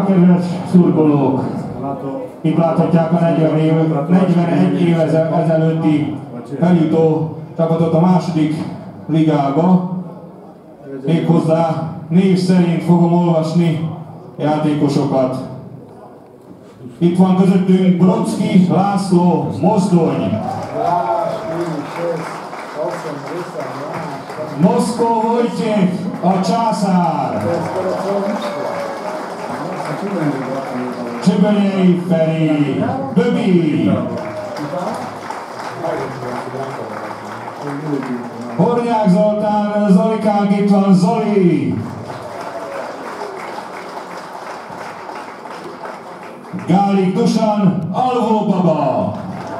kedves szurkolók! Itt láthatják a 41 év ezelőtti feljutó csapatot a második ligába. Méghozzá név szerint fogom olvasni játékosokat. Itt van közöttünk Brodsky László, Mozdony. Moszkó Vojtjek, a Császár. Csöbönyei Feri, Böbi. Hornyák Zoltán, Zolikánk, itt van Zoli. Gálik Dusan, Alvó Baba.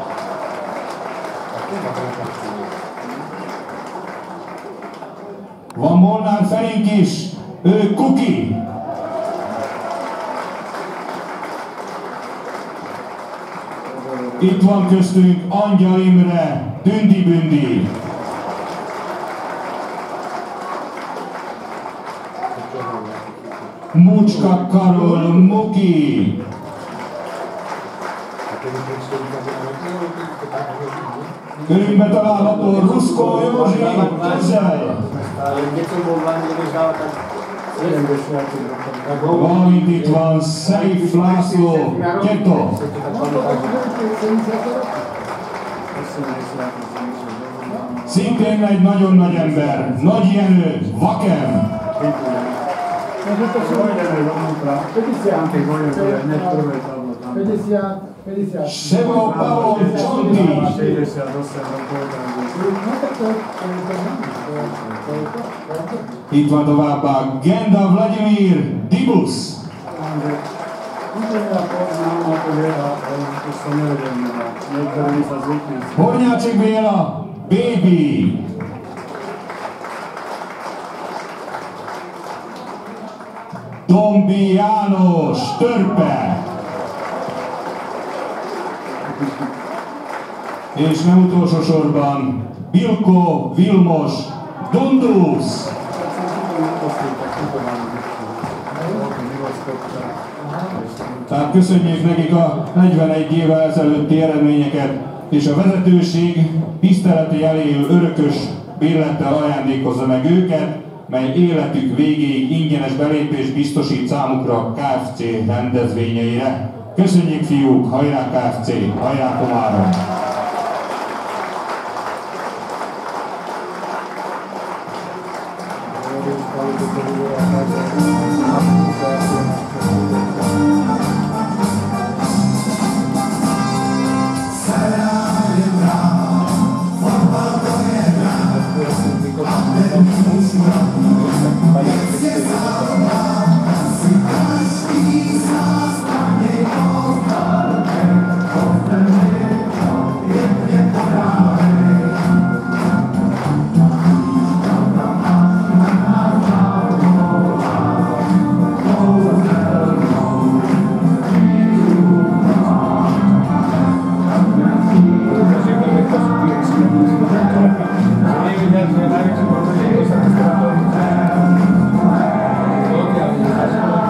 Van Molnár Ferenc is, ő Kuki. Itt van köztünk Angyal Imre, Dündi Bündi. Mucska Karol, Muki. Körünkbe található Ruszkó Józsi, Kezel. Valamint itt van Szeif László, Keto. Szintén egy nagyon nagy ember, Nagy Jenő, Vakem. Sevo Paolo Csonti. Itt van továbbá Genda Vladimir, Dibus. Hornyácsik Béla, Baby. Dombi János, Törpe. És nem utolsó sorban Bilko Vilmos, Dundusz. Tehát köszönjük nekik a 41 évvel ezelőtti eredményeket, és a vezetőség tiszteleti jeléül örökös bérlettel ajándékozza meg őket, mely életük végéig ingyenes belépést biztosít számukra KFC rendezvényeire. Köszönjük, fiúk! Hajrá KFC! Hajrá Komárom!